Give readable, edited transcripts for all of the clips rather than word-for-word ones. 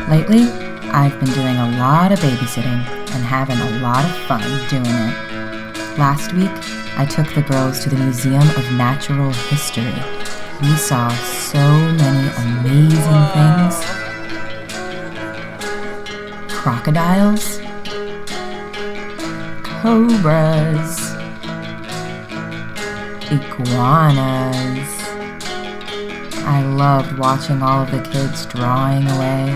Lately, I've been doing a lot of babysitting and having a lot of fun doing it. Last week, I took the girls to the Museum of Natural History. We saw so many amazing things. Crocodiles, cobras, iguanas. I loved watching all of the kids drawing away.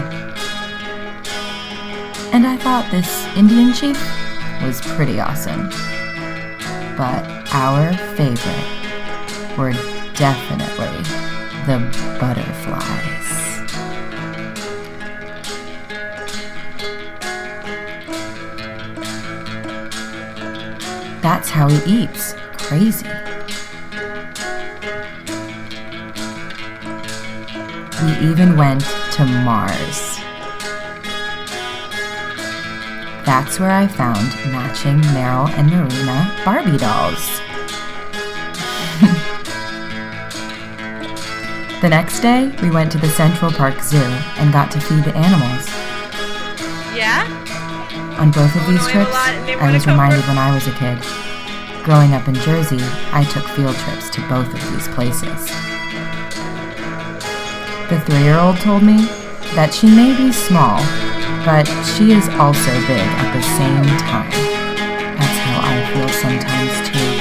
And I thought this Indian chief was pretty awesome. But our favorite were definitely the butterflies. That's how he eats. Crazy. We even went to Mars. That's where I found matching Meryl and Marina Barbie dolls. The next day, we went to the Central Park Zoo and got to feed the animals. Yeah? On both of these trips, I was reminded when I was a kid. Growing up in Jersey, I took field trips to both of these places. The 3-year-old told me that she may be small, but she is also big at the same time. That's how I feel sometimes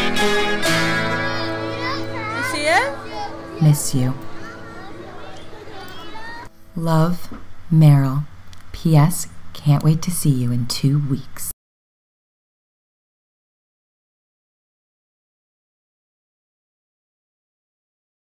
too. You see it? Miss you. Love, Meryl. P.S. Can't wait to see you in 2 weeks.